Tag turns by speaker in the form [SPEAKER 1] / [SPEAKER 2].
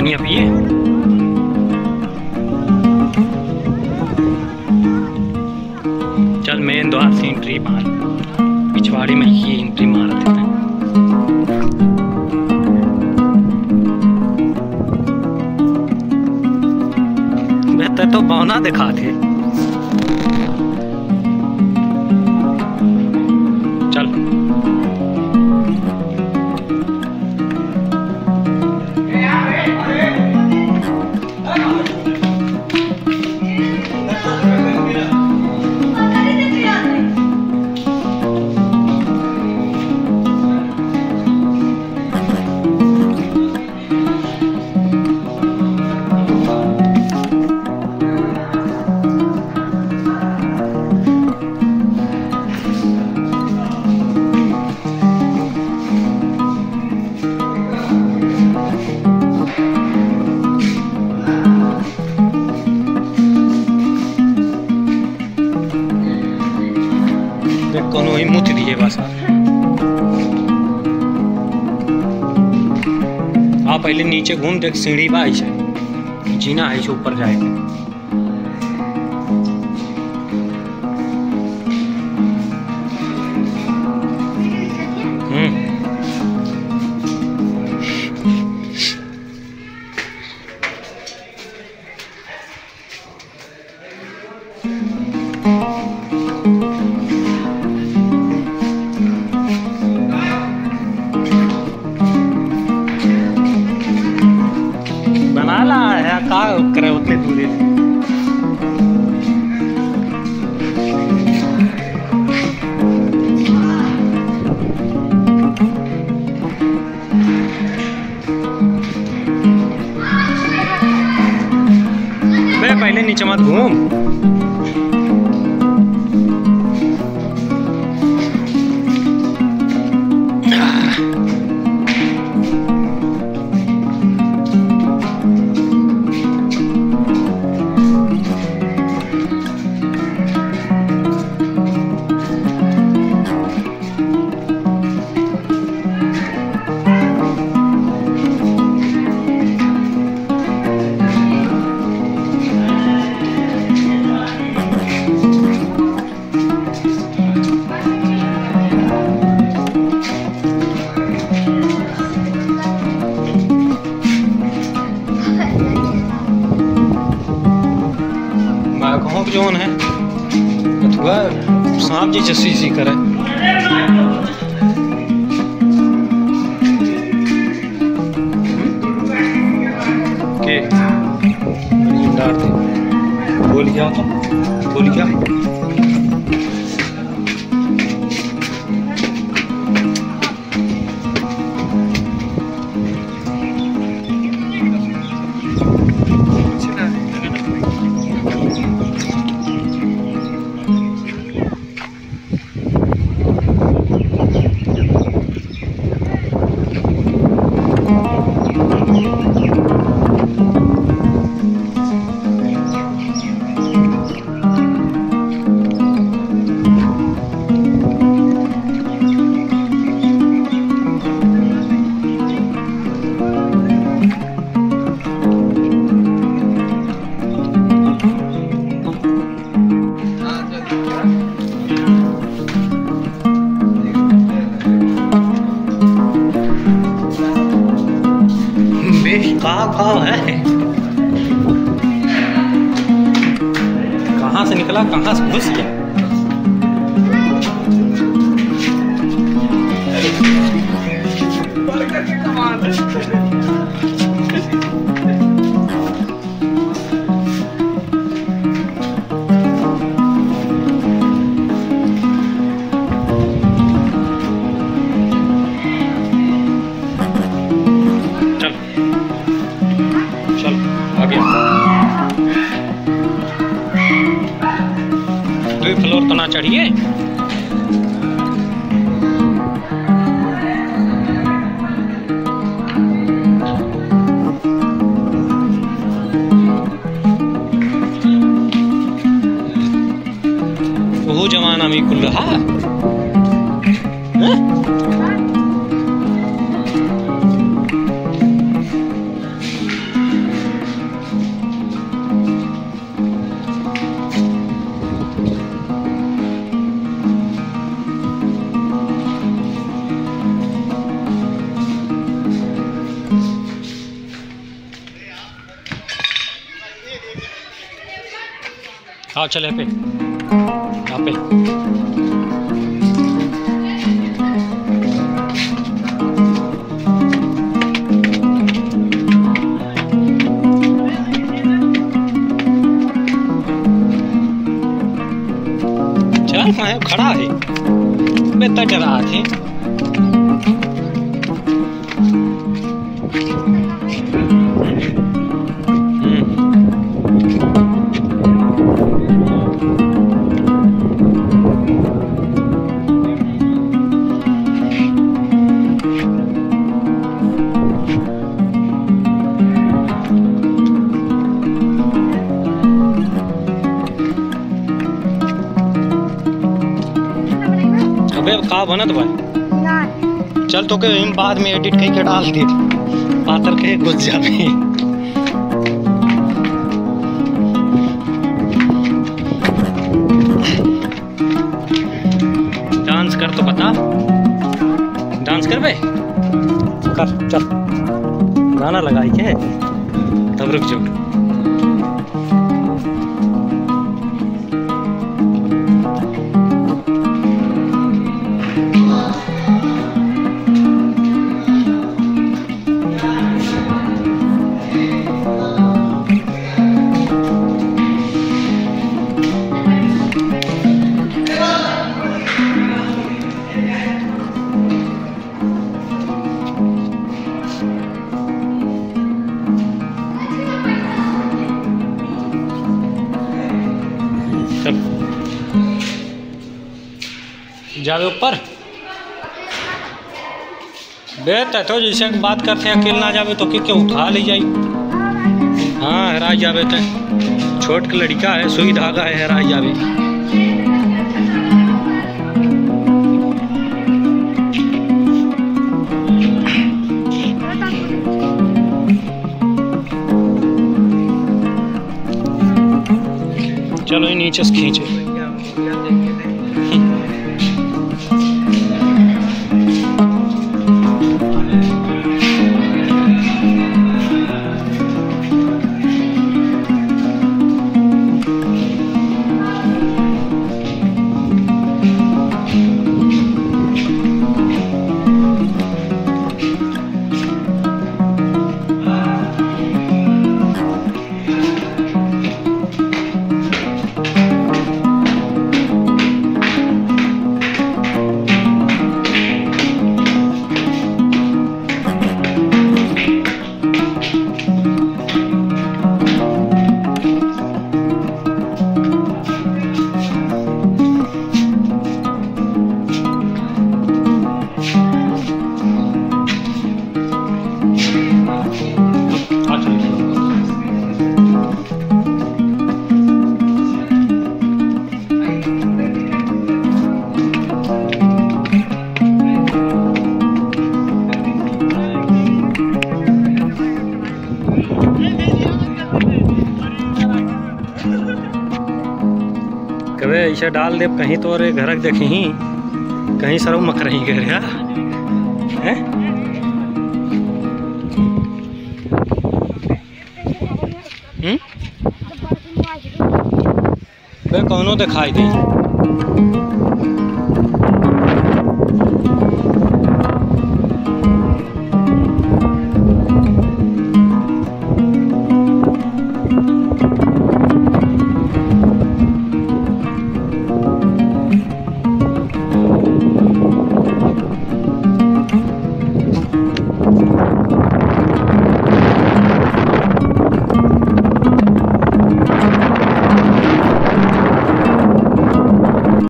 [SPEAKER 1] पानी पिए। चल मेन द्वार से एंट्री मार, पिछवाड़ी में ही एंट्री मार देते हैं। बेहतर तो बौना दिखा थे। चल कोनो ही मुत दिए बस। आप पहले नीचे घूम देख, सीढ़ी बा है, जीना है ऊपर जाएगा। का करे उतने दूरी से। मैं पहले नीचे मत घूम। जोन है अथवा सांप जी जैसी करे। के डाल दे, बोल क्या तो बोल क्या। कहाँ है, कहाँ से निकला, कहाँ से घुस गया। फ्लोर तो ना चढ़िए। वो जमाना में कुल रहा है? हाँ चल यहाँ पे, यहाँ पे। चल मैं खड़ा है, बेहतर डरा थे। अबे का बनत भाई, चल तो के बाद में एडिट करके डाल दे, पातर के घुस जावे। डांस कर तो बता, डांस कर बे, कर चल, गाना लगाई के तब रुक जाओ। जावे ऊपर बेहतर तो जैसे बात करते हैं, अकेले ना जावे तो क्या उठा ले जाई। हाँ हरा जावे तो छोट के लड़का है, सुई धागा है, हरा जावे। चलो ये नीचे से खींचे। कभी ऐसे डाल दे कहीं तो अरे घर देखी ही कहीं सर मक रही घर है। कौनो दिखाई दी।